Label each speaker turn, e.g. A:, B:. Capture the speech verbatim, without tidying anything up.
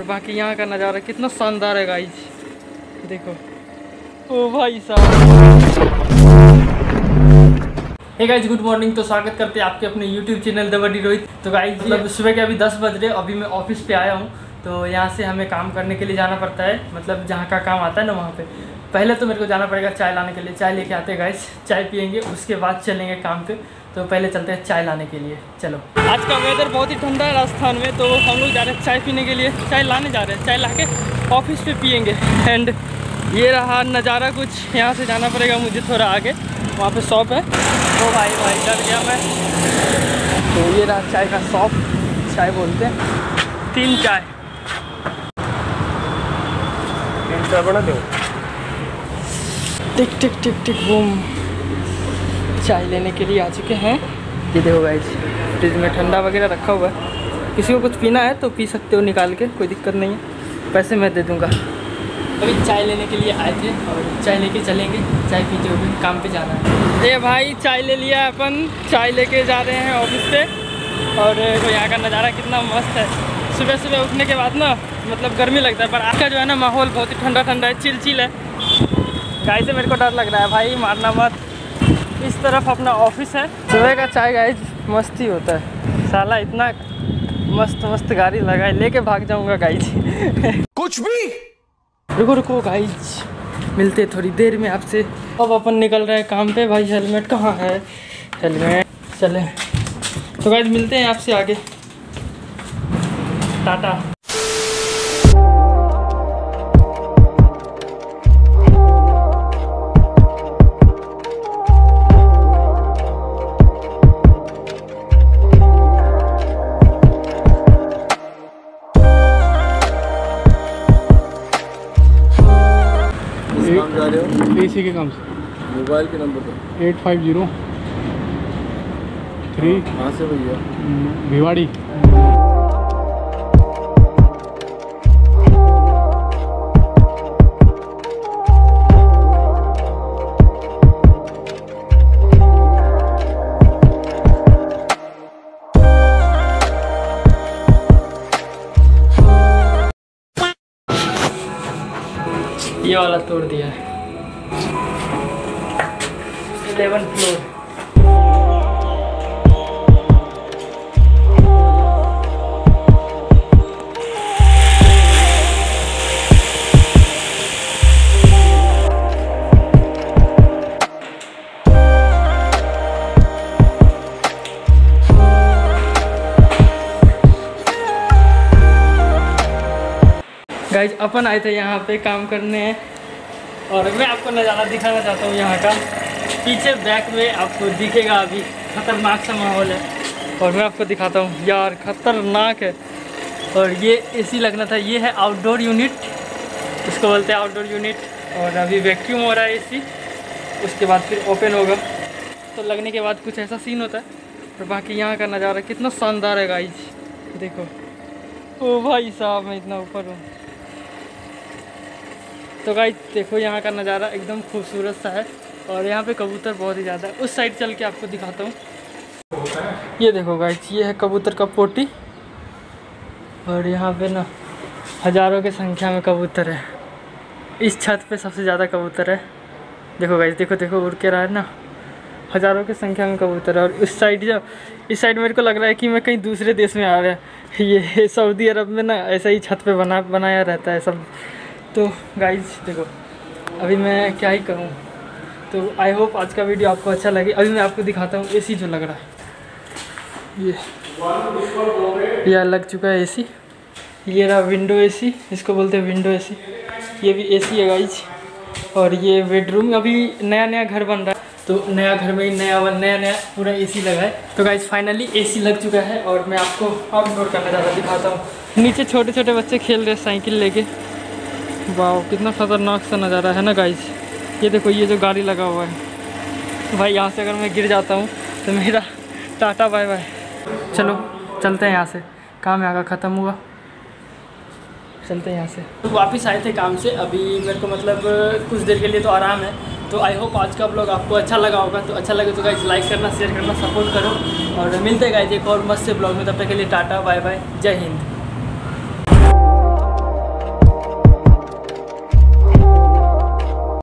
A: बाकी यहाँ का नज़ारा कितना शानदार है गाइस, देखो। ओ भाई साहब। Hey guys good morning. तो स्वागत करते हैं आपके अपने YouTube channel the buddy Rohit. तो गाइस मतलब सुबह के अभी दस बज रहे, अभी मैं ऑफिस पे आया हूँ। तो यहाँ से हमें काम करने के लिए जाना पड़ता है, मतलब जहाँ का काम आता है ना वहाँ पे। पहले तो मेरे को जाना पड़ेगा चाय लाने के लिए, चाय लेके आते हैं गाइस, चाय पियेंगे, उसके बाद चलेंगे काम पे। तो पहले चलते हैं चाय लाने के लिए, चलो। आज का वेदर बहुत ही ठंडा है राजस्थान में, तो हम लोग जा रहे हैं चाय पीने के लिए, चाय लाने जा रहे हैं, चाय ला के ऑफिस पे पियेंगे। एंड ये रहा नज़ारा कुछ, यहाँ से जाना पड़ेगा मुझे थोड़ा आगे, वहाँ पे शॉप है। तो भाई भाई डर गया मैं। तो ये रहा चाय का शॉप, चाय बोलते हैं, तीन चाय तीन चाय बना दो। टिक टिक टिक टिक बूम, चाय लेने के लिए आ चुके हैं। ये देखो गाइस, फ्रिज में ठंडा वगैरह रखा हुआ है, किसी को कुछ पीना है तो पी सकते हो निकाल के, कोई दिक्कत नहीं है, पैसे मैं दे दूँगा। अभी चाय लेने के लिए आए थे और चाय लेके चलेंगे, चाय पीते हुए काम पे जाना है। ये भाई चाय ले लिया अपन, चाय लेके जा रहे हैं ऑफिस पे। और तो यहाँ का नज़ारा कितना मस्त है। सुबह सुबह उठने के बाद ना मतलब गर्मी लगता है, पर आज का जो है ना माहौल बहुत ही ठंडा ठंडा है, चिल चिल है। गाय से मेरे को डर लग रहा है भाई, मारना मत। इस तरफ अपना ऑफिस है। सुबह का चाय गाइस मस्त ही होता है, साला इतना मस्त मस्त गाड़ी लगाए लेके भाग जाऊंगा गाइस।
B: कुछ भी।
A: रुको रुको गाइस, मिलते थोड़ी देर में आपसे। अब अपन निकल रहे हैं काम पे। भाई हेलमेट कहाँ है? हेलमेट, चले। तो गाइस मिलते हैं आपसे आगे, टाटा।
B: काम जा रहे हो?
C: एसी के काम से।
B: मोबाइल के नंबर दो।
C: Eight five zero three.
B: कहाँ से भैया?
C: भिवाड़ी।
A: ये वाला तोड़ दिया है, इलेवन फ्लोर। गाइज अपन आए थे यहाँ पे काम करने, और मैं आपको नज़ारा दिखाना चाहता हूँ यहाँ का। पीछे बैक में आपको दिखेगा, अभी खतरनाक सा माहौल है, और मैं आपको दिखाता हूँ यार, खतरनाक है। और ये एसी लगना था, ये है आउटडोर यूनिट, इसको बोलते हैं आउटडोर यूनिट। और अभी वैक्यूम हो रहा है एसी, उसके बाद फिर ओपन होगा, तो लगने के बाद कुछ ऐसा सीन होता है। और बाकी यहाँ का नज़ारा कितना शानदार है गाइज, देखो। ओ भाई साहब, मैं इतना ऊपर हूँ। तो गाइस देखो यहाँ का नज़ारा एकदम खूबसूरत सा है, और यहाँ पे कबूतर बहुत ही ज़्यादा है। उस साइड चल के आपको दिखाता हूँ। ये देखो गाइस, ये है कबूतर का पोटी, और यहाँ पे ना हज़ारों की संख्या में कबूतर है। इस छत पे सबसे ज़्यादा कबूतर है, देखो गाइस, देखो देखो उड़ के रहा है ना, हज़ारों की संख्या में कबूतर है। और इस साइड जो इस साइड मेरे को लग रहा है कि मैं कहीं दूसरे देश में आ रहा है। ये सऊदी अरब में ना ऐसा ही छत पे बना बनाया रहता है सब। तो गाइज देखो, अभी मैं क्या ही करूँ। तो आई होप आज का वीडियो आपको अच्छा लगे। अभी मैं आपको दिखाता हूँ एसी जो लग रहा है, ये यह लग चुका है एसी। ये रहा विंडो एसी, इसको बोलते हैं विंडो एसी। ये भी एसी है गाइज। और ये बेडरूम, अभी नया नया घर बन रहा है, तो नया घर में ही नया नया नया पूरा एसी लगा है। तो गाइज फाइनली एसी लग चुका है, और मैं आपको आउटडोर का नज़ारा दिखाता हूँ। नीचे छोटे छोटे बच्चे खेल रहे हैं साइकिल लेके। वाह, कितना खतरनाक सा नज़ारा है ना गाइस। ये देखो, ये जो गाड़ी लगा हुआ है भाई, यहाँ से अगर मैं गिर जाता हूँ तो मेरा टाटा बाय बाय। चलो चलते हैं यहाँ से, काम यहाँ का ख़त्म हुआ, चलते हैं यहाँ से। तो वापस आए थे काम से, अभी मेरे को मतलब कुछ देर के लिए तो आराम है। तो आई होप आज का ब्लॉग आपको अच्छा लगा होगा। तो अच्छा लगे तो गाइस लाइक करना, शेयर करना, सपोर्ट करो, और मिलते हैं गाइस एक और मस्त से ब्लॉग में। तब तक के लिए टाटा बाय बाय, जय हिंद।